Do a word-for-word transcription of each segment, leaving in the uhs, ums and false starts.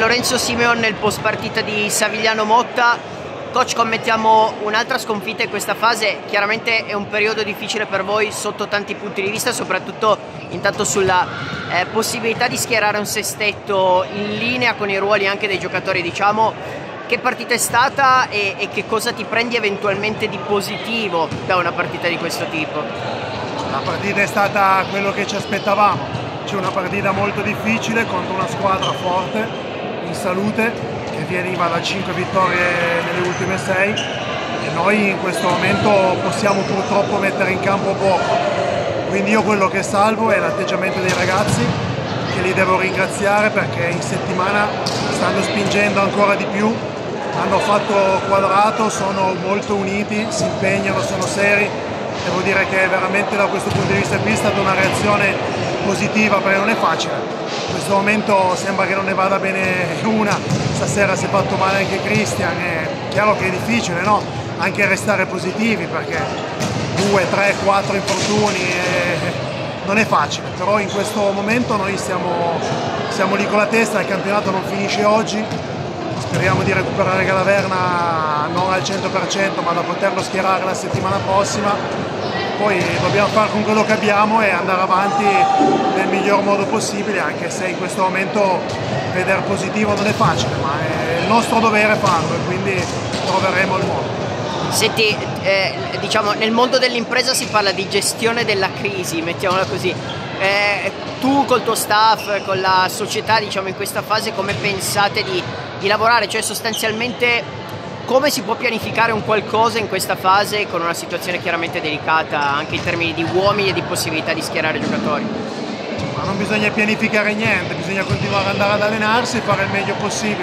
Lorenzo Simeon nel post partita di Savigliano Motta. Coach, commettiamo un'altra sconfitta in questa fase, chiaramente è un periodo difficile per voi sotto tanti punti di vista, soprattutto intanto sulla eh, possibilità di schierare un sestetto in linea con i ruoli anche dei giocatori. Diciamo, che partita è stata e, e che cosa ti prendi eventualmente di positivo da una partita di questo tipo? La partita è stata quello che ci aspettavamo. C'è una partita molto difficile contro una squadra forte, in salute, che veniva da cinque vittorie nelle ultime sei, e noi in questo momento possiamo purtroppo mettere in campo poco. Quindi io quello che salvo è l'atteggiamento dei ragazzi, che li devo ringraziare perché in settimana stanno spingendo ancora di più, hanno fatto quadrato, sono molto uniti, si impegnano, sono seri. Devo dire che veramente da questo punto di vista qui è stata una reazione positiva, perché non è facile. In questo momento sembra che non ne vada bene una, stasera si è fatto male anche Christian, è chiaro che è difficile, no? Anche restare positivi perché due, tre, quattro infortuni e non è facile, però in questo momento noi siamo, siamo lì con la testa, il campionato non finisce oggi, speriamo di recuperare Galaverna non al cento per cento ma da poterlo schierare la settimana prossima. Poi dobbiamo fare con quello che abbiamo e andare avanti nel miglior modo possibile, anche se in questo momento vedere positivo non è facile, ma è il nostro dovere farlo e quindi troveremo il modo. Senti, eh, diciamo, nel mondo dell'impresa si parla di gestione della crisi, mettiamola così. Eh, tu col tuo staff, con la società, diciamo, in questa fase come pensate di, di lavorare? Cioè sostanzialmente come si può pianificare un qualcosa in questa fase con una situazione chiaramente delicata anche in termini di uomini e di possibilità di schierare giocatori? Ma non bisogna pianificare niente, bisogna continuare ad andare ad allenarsi e fare il meglio possibile.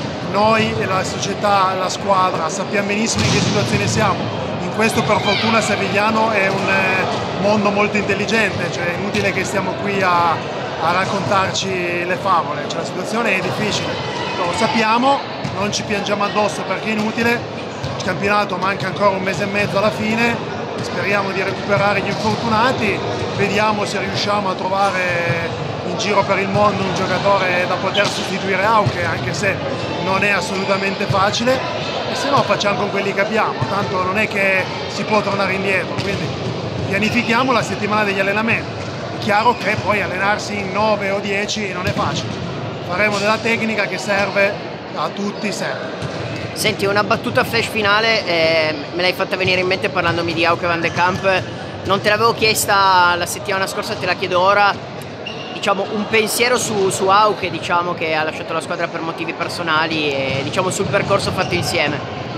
Noi e la società, la squadra, sappiamo benissimo in che situazione siamo. In questo per fortuna Savigliano è un mondo molto intelligente, cioè è inutile che stiamo qui a, a raccontarci le favole, cioè, la situazione è difficile. Lo sappiamo, non ci piangiamo addosso perché è inutile, il campionato manca ancora un mese e mezzo alla fine, speriamo di recuperare gli infortunati, vediamo se riusciamo a trovare in giro per il mondo un giocatore da poter sostituire Auche, anche se non è assolutamente facile, e se no facciamo con quelli che abbiamo, tanto non è che si può tornare indietro, quindi pianifichiamo la settimana degli allenamenti. È chiaro che poi allenarsi in nove o dieci non è facile, faremo della tecnica che serve a tutti sempre. Senti, una battuta flash finale, eh, me l'hai fatta venire in mente parlandomi di Auke van de Kamp, non te l'avevo chiesta la settimana scorsa, te la chiedo ora, diciamo un pensiero su, su Auke, diciamo, che ha lasciato la squadra per motivi personali e diciamo sul percorso fatto insieme.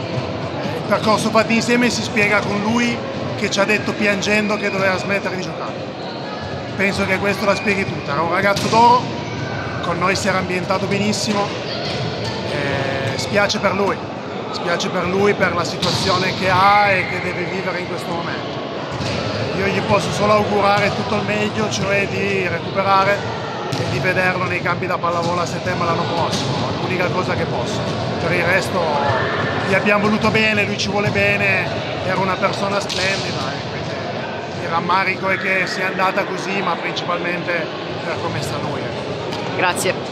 Il percorso fatto insieme si spiega con lui che ci ha detto piangendo che doveva smettere di giocare. Penso che questo la spieghi tutta, era un ragazzo d'oro, con noi si era ambientato benissimo. Eh, spiace per lui, spiace per lui per la situazione che ha e che deve vivere in questo momento. Io gli posso solo augurare tutto il meglio, cioè di recuperare e di vederlo nei campi da pallavolo a settembre l'anno prossimo, è l'unica cosa che posso. Per il resto gli abbiamo voluto bene, lui ci vuole bene, era una persona splendida e quindi il rammarico è che sia andata così, ma principalmente per come sta lui. Grazie.